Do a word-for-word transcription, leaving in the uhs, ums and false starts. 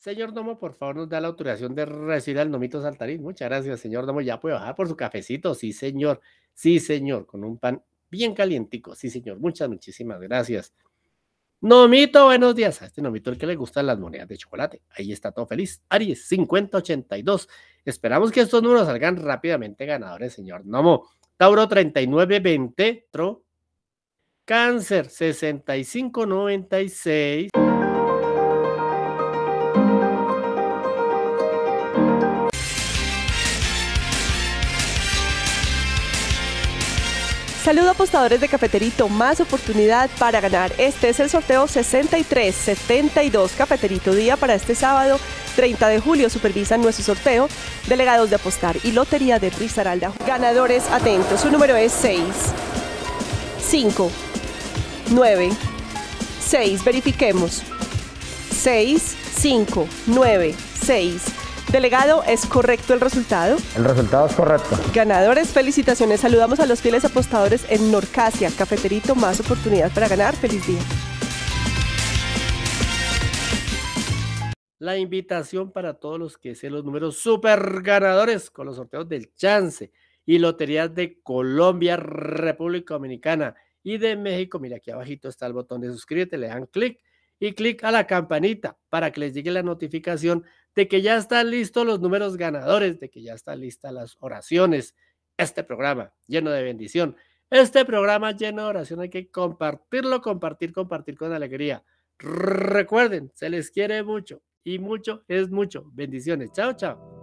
Señor Domo, por favor, nos da la autorización de recibir al Nomito Saltarín. Muchas gracias, señor Domo. Ya puede bajar por su cafecito. Sí, señor. Sí, señor. Con un pan bien calientico. Sí, señor. Muchas, muchísimas gracias. Nomito, buenos días. A este Nomito el que le gustan las monedas de chocolate. Ahí está todo feliz. Aries, cincuenta ochenta y dos. Esperamos que estos números salgan rápidamente ganadores, señor Nomo. Tauro, treinta y nueve veinte. Tro. Cáncer, sesenta y cinco noventa y seis. Saludo apostadores de Cafeterito, más oportunidad para ganar. Este es el sorteo sesenta y tres setenta y dos. Cafeterito día para este sábado treinta de julio. Supervisan nuestro sorteo delegados de Apostar y Lotería de Risaralda. Ganadores atentos, su número es seis, cinco, nueve, seis. Verifiquemos. seis, cinco, nueve, seis. Delegado, ¿es correcto el resultado? El resultado es correcto. Ganadores, felicitaciones. Saludamos a los fieles apostadores en Norcasia. Cafeterito, más oportunidad para ganar. Feliz día. La invitación para todos los que sean los números super ganadores con los sorteos del Chance y loterías de Colombia, República Dominicana y de México. Mira, aquí abajito está el botón de suscríbete, le dan clic y clic a la campanita para que les llegue la notificación de que ya están listos los números ganadores, de que ya están listas las oraciones. Este programa lleno de bendición, este programa lleno de oración, hay que compartirlo, compartir, compartir con alegría. Recuerden, se les quiere mucho y mucho es mucho. Bendiciones. Chao, chao.